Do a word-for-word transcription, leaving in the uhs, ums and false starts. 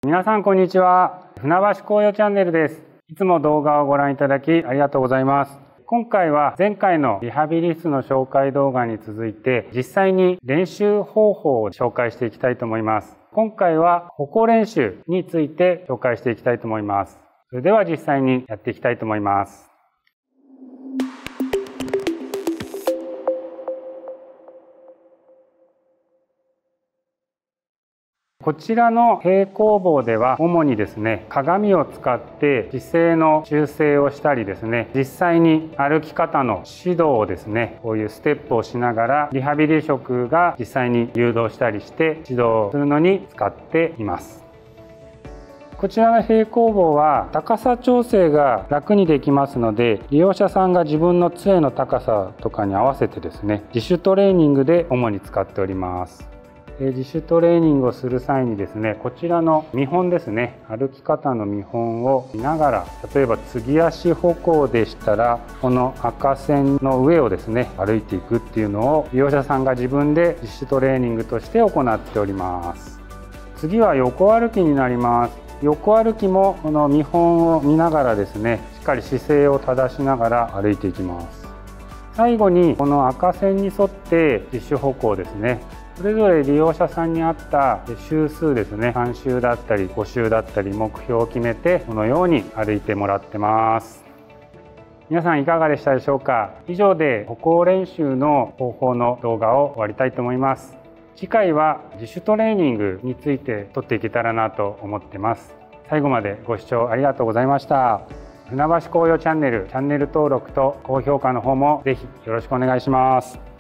皆さんこんにちは。船橋紅葉チャンネルです。いつも動画をご覧いただきありがとうございます。今回は前回のリハビリ室の紹介動画に続いて実際に練習方法を紹介していきたいと思います。今回は歩行練習について紹介していきたいと思います。それでは実際にやっていきたいと思います。こちらの平行棒では主にですね、鏡を使って姿勢の修正をしたりですね、実際に歩き方の指導をですね、こういうステップをしながらリハビリ職が実際に誘導したりして指導するのに使っています。こちらの平行棒は高さ調整が楽にできますので、利用者さんが自分の杖の高さとかに合わせてですね、自主トレーニングで主に使っております。自主トレーニングをする際にですね、こちらの見本ですね、歩き方の見本を見ながら、例えば継ぎ足歩行でしたらこの赤線の上をですね歩いていくっていうのを利用者さんが自分で自主トレーニングとして行っております。次は横歩きになります。横歩きもこの見本を見ながらですね、しっかり姿勢を正しながら歩いていきます。最後にこの赤線に沿って自主歩行ですね、それぞれ利用者さんに合った周数ですね、さん周だったりご周だったり目標を決めてこのように歩いてもらってます。皆さんいかがでしたでしょうか。以上で歩行練習の方法の動画を終わりたいと思います。次回は自主トレーニングについて撮っていけたらなと思ってます。最後までご視聴ありがとうございました。船橋紅葉チャンネルチャンネル登録と高評価の方もぜひよろしくお願いします。